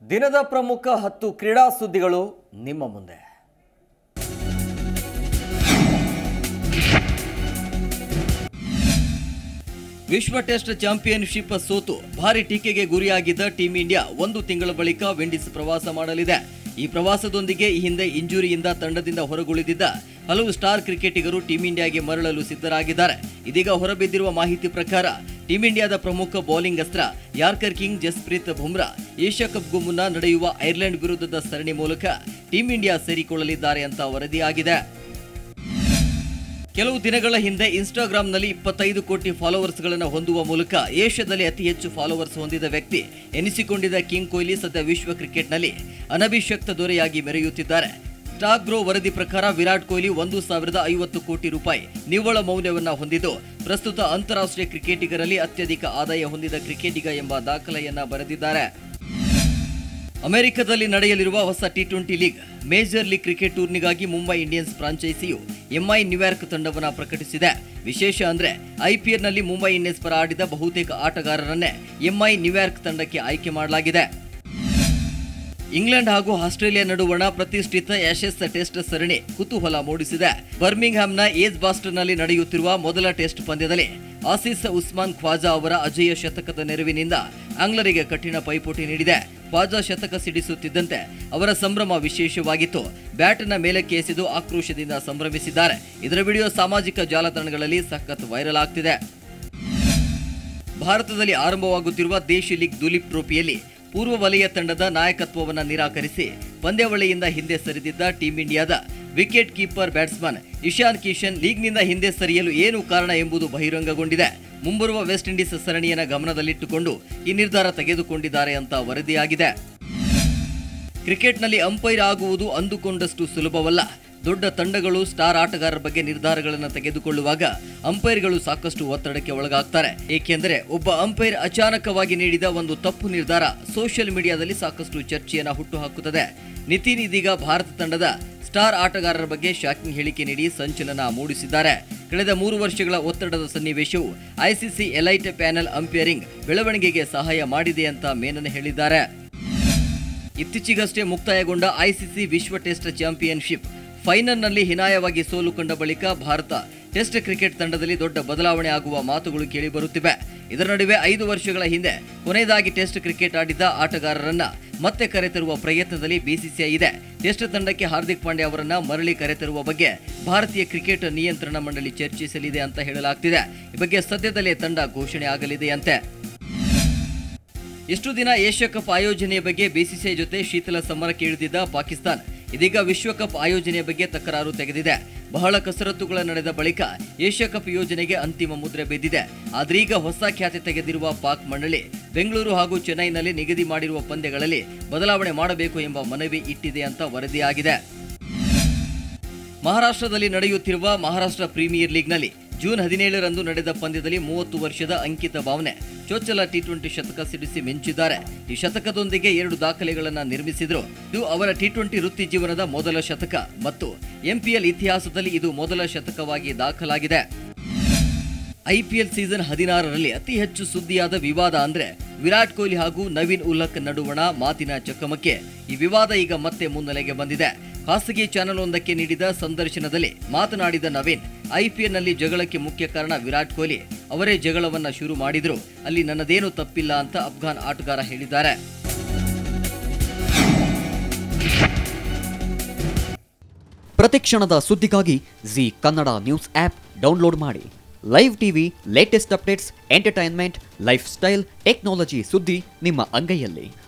ದಿನದ ಪ್ರಮುಖ 10 ಕ್ರೀಡಾ ಸುದ್ದಿಗಳು ನಿಮ್ಮ ಮುಂದೆ. ವಿಶ್ವ ಟೆಸ್ಟ್ ಚಾಂಪಿಯನ್ಶಿಪ್ ಸೋತು ಭಾರಿ ಟೀಕೆಗೆ ಗುರಿಯಾಗಿದ್ದ ಟೀಂ ಇಂಡಿಯಾ 1 ತಿಂಗಳ ಬಳಿಕ ವಿಂಡೀಸ್ ಪ್ರವಾಸ ಮಾಡಲಿದೆ. ಈ ಪ್ರವಾಸದೊಂದಿಗೆ ಈ ಹಿಂದೆ ಇಂಜುರಿಯಿಂದ ತಂಡದಿಂದ ಹೊರಗುಳಿದಿದ್ದ ಹಲವು ಸ್ಟಾರ್ ಕ್ರಿಕೆಟಿಗರು ಟೀಂ ಇಂಡಿಯಾಗೆ ಮರಳಲು ಸಿದ್ಧರಾಗಿದ್ದಾರೆ. ಇದೀಗ ಹೊರಬಿದ್ದಿರುವ ಮಾಹಿತಿ ಪ್ರಕಾರ ಟೀಂ ಇಂಡಿಯಾದ ಪ್ರಮುಖ ಬೌಲಿಂಗ್ ಅಸ್ತ್ರ yorker king Jasprit Bumrah Asia ಕಪ್ಗೂ ಮುನ್ನ ನಡೆಯುವ ಐರ್ಲೆಂಡ್ ವಿರುದ್ಧದ ಸರಣಿ ಮೂಲಕ ಟೀಂ ಇಂಡಿಯಾ ಸೇರಿಕೊಳ್ಳಲಿದ್ದಾರೆ ಅಂತ ವರದಿಯಾಗಿದೆ. ಕೆಲವು ದಿನಗಳ ಹಿಂದೆ ಇನ್ಸ್ಟಾಗ್ರಾಂನಲ್ಲಿ 25 ಕೋಟಿ ಫಾಲೋವರ್ಸ್ಗಳನ್ನು ಹೊಂದುವ ಮೂಲಕ ಏಷ್ಯಾದಲ್ಲಿ ಅತಿ ಹೆಚ್ಚು ಫಾಲೋವರ್ಸ್ ಹೊಂದಿದ ವ್ಯಕ್ತಿ ಎನಿಸಿಕೊಂಡಿದ್ದ ಕಿಂಗ್ ಕೊಹ್ಲಿ ಸದ್ಯ ವಿಶ್ವ ಕ್ರಿಕೆಟ್ನಲ್ಲಿ ಅನಭಿಷಕ್ತ ದೊರೆಯಾಗಿ ಮೆರೆಯುತ್ತಿದ್ದಾರೆ. ಸ್ಟಾಕ್ ಗ್ರೋ ವರದಿ ಪ್ರಕಾರ ವಿರಾಟ್ ಕೊಹ್ಲಿ 1,050 ಕೋಟಿ ರೂಪಾಯಿ ನಿವ್ವಳ ಮೌಲ್ಯವನ್ನು ಹೊಂದಿದ್ದು ಪ್ರಸ್ತುತ ಅಂತಾರಾಷ್ಟ್ರೀಯ ಕ್ರಿಕೆಟಿಗರಲ್ಲಿ ಅತ್ಯಧಿಕ ಆದಾಯ ಹೊಂದಿದ ಕ್ರಿಕೆಟಿಗ ಎಂಬ ದಾಖಲೆಯನ್ನ ಬರೆದಿದ್ದಾರೆ. ಅಮೆರಿಕದಲ್ಲಿ ನಡೆಯಲಿರುವ ಹೊಸ ಟಿ20 ಲೀಗ್ ಮೇಜರ್ ಲೀಗ್ ಕ್ರಿಕೆಟ್ ಟೂರ್ನಿಗಾಗಿ ಮುಂಬೈ ಇಂಡಿಯನ್ಸ್ ಫ್ರಾಂಚೈಸಿಯು ಎಂಐ ನ್ಯೂಯಾರ್ಕ್ ತಂಡವನ್ನು ಪ್ರಕಟಿಸಿದೆ. ವಿಶೇಷ ಅಂದ್ರೆ ಐಪಿಎಲ್ನಲ್ಲಿ ಮುಂಬೈ ಇಂಡಿಯನ್ಸ್ ಪರ ಆಡಿದ ಬಹುತೇಕ ಆಟಗಾರರನ್ನೇ ಎಂಐ ನ್ಯೂಯಾರ್ಕ್ ತಂಡಕ್ಕೆ ಆಯ್ಕೆ ಮಾಡಲಾಗಿದೆ. ಇಂಗ್ಲೆಂಡ್ ಹಾಗೂ ಆಸ್ಟ್ರೇಲಿಯಾ ನಡುವಣ ಪ್ರತಿಷ್ಠಿತ ಆಶೆಸ್ ಟೆಸ್ಟ್ ಸರಣಿ ಕುತೂಹಲ ಮೂಡಿಸಿದೆ. ಬರ್ಮಿಂಗ್ಹ್ಯಾಮ್ನ ಏಜ್ ಬಾಸ್ಟನ್ನಲ್ಲಿ ನಡೆಯುತ್ತಿರುವ ಮೊದಲ ಟೆಸ್ಟ್ ಪಂದ್ಯದಲ್ಲಿ ಆಸೀಸ್ ಉಸ್ಮಾನ್ ಖ್ವಾಜಾ ಅವರ ಅಜೇಯ ಶತಕದ ನೆರವಿನಿಂದ ಆಂಗ್ಲರಿಗೆ ಕಠಿಣ ಪೈಪೋಟಿ ನೀಡಿದೆ. ಖ್ವಾಜಾ ಶತಕ ಸಿಡಿಸುತ್ತಿದ್ದಂತೆ ಅವರ ಸಂಭ್ರಮ ವಿಶೇಷವಾಗಿತ್ತು. ಬ್ಯಾಟ್ನ ಮೇಲಕ್ಕೆ ಎಸೆದು ಆಕ್ರೋಶದಿಂದ ಸಂಭ್ರಮಿಸಿದ್ದಾರೆ. ಇದರ ವಿಡಿಯೋ ಸಾಮಾಜಿಕ ಜಾಲತಾಣಗಳಲ್ಲಿ ಸಖತ್ ವೈರಲ್ ಆಗ್ತಿದೆ. ಭಾರತದಲ್ಲಿ ಆರಂಭವಾಗುತ್ತಿರುವ ದೇಶಿ ಲೀಗ್ ದುಲೀಪ್ ಟ್ರೋಫಿಯಲ್ಲಿ ಪೂರ್ವ ವಲಯ ತಂಡದ ನಾಯಕತ್ವವನ್ನು ನಿರಾಕರಿಸಿ ಪಂದ್ಯಾವಳಿಯಿಂದ ಹಿಂದೆ ಸರಿದಿದ್ದ ಟೀಂ ಇಂಡಿಯಾದ wicket keeper batsman Ishan Kishan ಲೀಗ್ನಿಂದ ಹಿಂದೆ ಸರಿಯಲು ಏನು ಕಾರಣ ಎಂಬುದು ಬಹಿರಂಗಗೊಂಡಿದೆ. ಮುಂಬರುವ ವೆಸ್ಟ್ ಇಂಡೀಸ್ ಸರಣಿಯನ್ನು ಗಮನದಲ್ಲಿಟ್ಟುಕೊಂಡು ಈ ನಿರ್ಧಾರ ತೆಗೆದುಕೊಂಡಿದ್ದಾರೆ ಅಂತ ವರದಿಯಾಗಿದೆ. ಕ್ರಿಕೆಟ್ನಲ್ಲಿ ಅಂಪೈರ್ ಆಗುವುದು ಅಂದುಕೊಂಡಷ್ಟು ಸುಲಭವಲ್ಲ. ದೊಡ್ಡ ತಂಡಗಳು ಸ್ಟಾರ್ ಆಟಗಾರರ ಬಗ್ಗೆ ನಿರ್ಧಾರಗಳನ್ನು ತೆಗೆದುಕೊಳ್ಳುವಾಗ ಅಂಪೈರ್ಗಳು ಸಾಕಷ್ಟು ಒತ್ತಡಕ್ಕೆ ಒಳಗಾಗ್ತಾರೆ. ಏಕೆಂದರೆ ಒಬ್ಬ ಅಂಪೈರ್ ಅಚಾನಕವಾಗಿ ನೀಡಿದ ಒಂದು ತಪ್ಪು ನಿರ್ಧಾರ ಸೋಷಿಯಲ್ ಮೀಡಿಯಾದಲ್ಲಿ ಸಾಕಷ್ಟು ಚರ್ಚೆಯನ್ನು ಹುಟ್ಟುಹಾಕುತ್ತದೆ. ನಿತಿನ್ ಇದೀಗ ಭಾರತ ತಂಡದ ಸ್ಟಾರ್ ಆಟಗಾರರ ಬಗ್ಗೆ ಶಾಕಿಂಗ್ ಹೇಳಿಕೆ ನೀಡಿ ಸಂಚಲನ ಮೂಡಿಸಿದ್ದಾರೆ. ಕಳೆದ 3 ವರ್ಷಗಳ ಒತ್ತಡದ ಸನ್ನಿವೇಶವು ಐಸಿಸಿ ಎಲೈಟ್ ಪ್ಯಾನೆಲ್ ಅಂಪೈರಿಂಗ್ ಬೆಳವಣಿಗೆಗೆ ಸಹಾಯ ಮಾಡಿದೆ ಅಂತ ಮೇನನ್ ಹೇಳಿದ್ದಾರೆ. ಇತ್ತೀಚೆಗಷ್ಟೇ ಮುಕ್ತಾಯಗೊಂಡ ಐಸಿಸಿ ವಿಶ್ವ ಟೆಸ್ಟ್ ಚಾಂಪಿಯನ್ಶಿಪ್ ಫೈನಲ್ನಲ್ಲಿ ಹೀನಾಯವಾಗಿ ಸೋಲು ಕಂಡ ಬಳಿಕ ಭಾರತ ಟೆಸ್ಟ್ ಕ್ರಿಕೆಟ್ ತಂಡದಲ್ಲಿ ದೊಡ್ಡ ಬದಲಾವಣೆ ಆಗುವ ಮಾತುಗಳು ಕೇಳಿಬರುತ್ತಿವೆ. ಇದರ ನಡುವೆ 5 ವರ್ಷಗಳ ಹಿಂದೆ ಕೊನೆಯದಾಗಿ ಟೆಸ್ಟ್ ಕ್ರಿಕೆಟ್ ಆಡಿದ್ದ ಆಟಗಾರರನ್ನ ಮತ್ತೆ ಕರೆತರುವ ಪ್ರಯತ್ನದಲ್ಲಿ ಬಿಸಿಸಿಐ ಇದೆ. ಟೆಸ್ಟ್ ತಂಡಕ್ಕೆ ಹಾರ್ದಿಕ್ ಪಾಂಡ್ಯ ಅವರನ್ನ ಮರಳಿ ಕರೆತರುವ ಬಗ್ಗೆ ಭಾರತೀಯ ಕ್ರಿಕೆಟ್ ನಿಯಂತ್ರಣ ಮಂಡಳಿ ಚರ್ಚಿಸಲಿದೆ ಅಂತ ಹೇಳಲಾಗ್ತಿದೆ. ಈ ಬಗ್ಗೆ ಸದ್ಯದಲ್ಲೇ ತಂಡ ಘೋಷಣೆ ಆಗಲಿದೆಯಂತೆ. ಇಷ್ಟು ದಿನ ಏಷ್ಯಾ ಕಪ್ ಆಯೋಜನೆಯ ಬಗ್ಗೆ ಬಿಸಿಸಿಐ ಜೊತೆ ಶೀತಲ ಸಮರಕ್ಕೆ ಇಳಿದಿದ್ದ ಪಾಕಿಸ್ತಾನ ಇದೀಗ ವಿಶ್ವಕಪ್ ಆಯೋಜನೆಯ ಬಗ್ಗೆ ತಕರಾರು ತೆಗೆದಿದೆ. ಬಹಳ ಕಸರತ್ತುಗಳ ನಡೆದ ಬಳಿಕ ಏಷ್ಯಾ ಕಪ್ ಯೋಜನೆಗೆ ಅಂತಿಮ ಮುದ್ರೆ ಬಿದ್ದಿದೆ. ಆದ್ರೀಗ ಹೊಸ ಖ್ಯಾತಿ ತೆಗೆದಿರುವ ಪಾಕ್ ಮಂಡಳಿ ಬೆಂಗಳೂರು ಹಾಗೂ ಚೆನ್ನೈನಲ್ಲಿ ನಿಗದಿ ಮಾಡಿರುವ ಪಂದ್ಯಗಳಲ್ಲಿ ಬದಲಾವಣೆ ಮಾಡಬೇಕು ಎಂಬ ಮನವಿ ಇಟ್ಟಿದೆ ಅಂತ ವರದಿಯಾಗಿದೆ. ಮಹಾರಾಷ್ಟ್ರದಲ್ಲಿ ನಡೆಯುತ್ತಿರುವ ಮಹಾರಾಷ್ಟ್ರ ಪ್ರೀಮಿಯರ್ ಲೀಗ್ನಲ್ಲಿ ಜೂನ್ 17ರಂದು ನಡೆದ ಪಂದ್ಯದಲ್ಲಿ 30 ವರ್ಷದ ಅಂಕಿತ ಭಾವನೆ ಚೊಚ್ಚಲ ಟಿ20 ಶತಕ ಸಿಡಿಸಿ ಮಿಂಚಿದ್ದಾರೆ. ಈ ಶತಕದೊಂದಿಗೆ 2 ದಾಖಲೆಗಳನ್ನು ನಿರ್ಮಿಸಿದ್ರು. ಇದು ಅವರ ಟಿ20 ವೃತ್ತಿ ಜೀವನದ ಮೊದಲ ಶತಕ ಮತ್ತು ಎಂಪಿಎಲ್ ಇತಿಹಾಸದಲ್ಲಿ ಇದು ಮೊದಲ ಶತಕವಾಗಿ ದಾಖಲಾಗಿದೆ. ಐಪಿಎಲ್ ಸೀಸನ್ 16ರಲ್ಲಿ ಅತಿ ಹೆಚ್ಚು ಸುದ್ದಿಯಾದ ವಿವಾದ ಅಂದ್ರೆ ವಿರಾಟ್ ಕೊಹ್ಲಿ ಹಾಗೂ ನವೀನ್ ಉಲ್ಲಕ್ ನಡುವಣ ಮಾತಿನ ಚಕಮಕಿ. ಈ ವಿವಾದ ಈಗ ಮತ್ತೆ ಮುನ್ನೆಲೆಗೆ ಬಂದಿದೆ. ಖಾಸಗಿ ಚಾನೆಲ್ ಒಂದಕ್ಕೆ ನೀಡಿದ ಸಂದರ್ಶನದಲ್ಲಿ ಮಾತನಾಡಿದ ನವೀನ್, ಐಪಿಎಲ್ನಲ್ಲಿ ಜಗಳಕ್ಕೆ ಮುಖ್ಯ ಕಾರಣ ವಿರಾಟ್ ಕೊಹ್ಲಿ ಅವರೇ ಜಗಳವನ್ನ ಶುರು ಮಾಡಿದ್ರು, ಅಲ್ಲಿ ನನ್ನದೇನು ತಪ್ಪಿಲ್ಲ ಅಂತ ಅಫ್ಘಾನ್ ಆಟಗಾರ ಹೇಳಿದ್ದಾರೆ. ಪ್ರತಿಕ್ಷಣದ ಸುದ್ದಿಗಾಗಿ Zee Kannada news app download ಮಾಡಿ. Live TV, latest updates, entertainment, lifestyle, technology ಸುದ್ದಿ ನಿಮ್ಮ ಅಂಗೈಯಲ್ಲಿ.